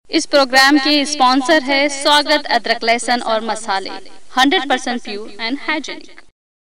इस प्रोग्राम के स्पॉन्सर है स्वागत अदरक लहसुन और मसाले 100% प्योर एंड हाइजीनिक।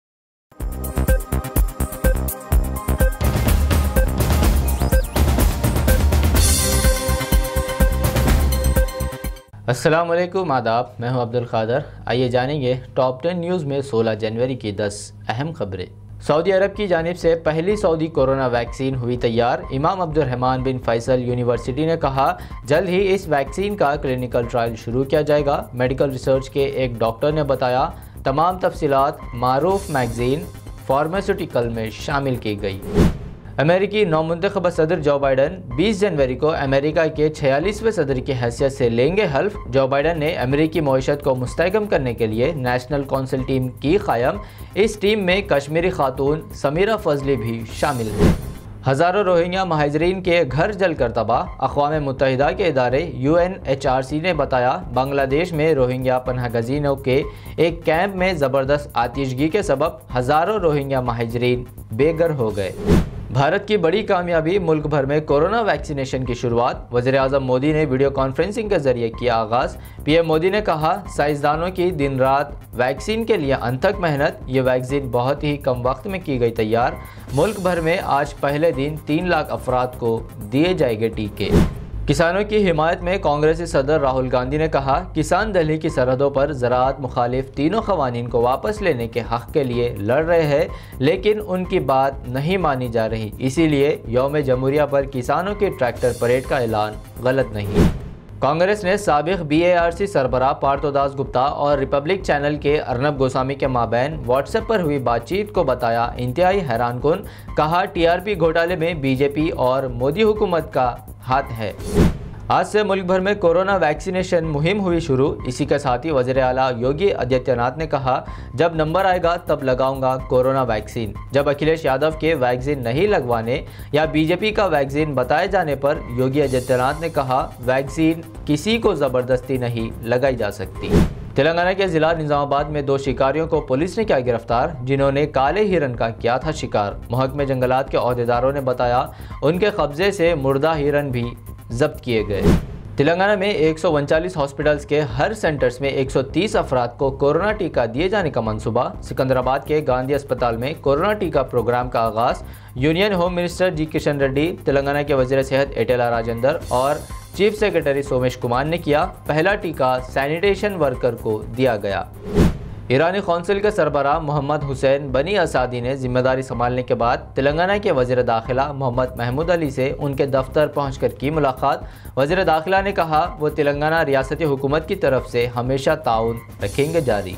अस्सलाम वालेकुम, आदाब। मैं हूं अब्दुल कादर। आइए जानेंगे टॉप 10 न्यूज़ में 16 जनवरी की 10 अहम खबरें। सऊदी अरब की जानिब से पहली सऊदी कोरोना वैक्सीन हुई तैयार। इमाम अब्दुर्रहमान बिन फैसल यूनिवर्सिटी ने कहा जल्द ही इस वैक्सीन का क्लिनिकल ट्रायल शुरू किया जाएगा। मेडिकल रिसर्च के एक डॉक्टर ने बताया तमाम तफसीलात मारूफ मैगजीन फार्मास्यूटिकल में शामिल की गई। अमेरिकी नौमुंतखब सदर जो बाइडन 20 जनवरी को अमेरिका के 46वें सदर की हैसियत से लेंगे हल्फ। जो बाइडन ने अमेरिकी मईशत को मुस्तहकम करने के लिए नेशनल कौंसिल टीम की क़याम। इस टीम में कश्मीरी खातून समीरा फजली भी शामिल हैं। हज़ारों रोहिंग्या महाजरीन के घर जलकर तबाह। अक़वाम मुत्तहिदा के इदारे UNHRC ने बताया बांग्लादेश में रोहिंग्या पनाहगज़ीनों के एक कैंप में ज़बरदस्त आतिशगी के सबब हज़ारों रोहिंग्या महाजरीन बेघर हो गए। भारत की बड़ी कामयाबी, मुल्क भर में कोरोना वैक्सीनेशन की शुरुआत। वज़ीर-ए-आज़म मोदी ने वीडियो कॉन्फ्रेंसिंग के जरिए किया आगाज़। PM मोदी ने कहा साइंसदानों की दिन रात वैक्सीन के लिए अनथक मेहनत। ये वैक्सीन बहुत ही कम वक्त में की गई तैयार। मुल्क भर में आज पहले दिन 3 लाख अफराद को दिए जाएंगे टीके। किसानों की हिमायत में कांग्रेसी सदर राहुल गांधी ने कहा किसान दिल्ली की सरहदों पर ज़राअत मुखालिफ तीनों क़वानीन को वापस लेने के हक़ के लिए लड़ रहे हैं, लेकिन उनकी बात नहीं मानी जा रही। इसीलिए यौम जमहूरिया पर किसानों की ट्रैक्टर परेड का ऐलान गलत नहीं। कांग्रेस ने साबिक़ BARC सरबराह पार्थो दास गुप्ता और रिपब्लिक चैनल के अर्नब गोस्वामी के माबैन व्हाट्सएप पर हुई बातचीत को बताया इंतहाई हैरानकुन। कहा TRP घोटाले में BJP और मोदी हुकूमत का हाथ है। आज से मुल्क भर में कोरोना वैक्सीनेशन मुहिम हुई शुरू। इसी के साथ ही वज़ीर आला योगी आदित्यनाथ ने कहा जब नंबर आएगा तब लगाऊंगा कोरोना वैक्सीन। जब अखिलेश यादव के वैक्सीन नहीं लगवाने या BJP का वैक्सीन बताए जाने पर योगी आदित्यनाथ ने कहा वैक्सीन किसी को ज़बरदस्ती नहीं लगाई जा सकती। तेलंगाना के ज़िला निज़ामाबाद में 2 शिकारियों को पुलिस ने किया गिरफ्तार, जिन्होंने काले हिरन का किया था शिकार। महकमे जंगलात के ओहदेदारों ने बताया उनके कब्जे से मुर्दा हिरन भी जब्त किए गए। तेलंगाना में 139 हॉस्पिटल्स के हर सेंटर्स में 130 अफराद को कोरोना टीका दिए जाने का मंसूबा। सिकंदराबाद के गांधी अस्पताल में कोरोना टीका प्रोग्राम का आगाज़। Union home minister G Kishan Reddy, Telangana के वज़ीर सेहत एटेला राजेंदर और चीफ सेक्रेटरी सोमेश कुमार ने किया। पहला टीका सैनिटेशन वर्कर को दिया गया। ईरानी कौंसिल के सरबराह मोहम्मद हुसैन बनी असादी ने जिम्मेदारी संभालने के बाद तेलंगाना के वज़ीर दाखिला मोहम्मद महमूद अली से उनके दफ्तर पहुंचकर की मुलाकात। वज़ीर दाखिला ने कहा वो तेलंगाना रियासती हुकूमत की तरफ से हमेशा ताउन रखेंगे जारी।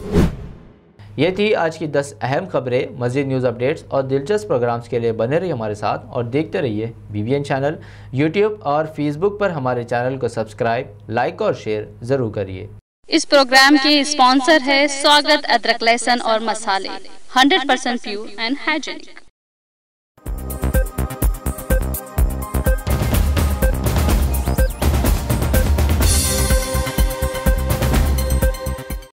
ये थी आज की 10 अहम खबरें। मज़ीद न्यूज़ अपडेट्स और दिलचस्प प्रोग्राम्स के लिए बने रहिए हमारे साथ और देखते रहिए BBN चैनल। YouTube और Facebook पर हमारे चैनल को सब्सक्राइब, लाइक और शेयर ज़रूर करिए। इस प्रोग्राम के स्पॉन्सर है स्वागत अदरक लहसुन और मसाले 100% प्योर एंड हाइजीनिक।